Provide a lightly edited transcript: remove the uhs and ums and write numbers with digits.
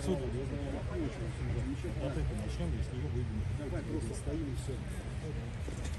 отсюда, да? От этого начнем, если его выйдем. Давай просто стоим и все.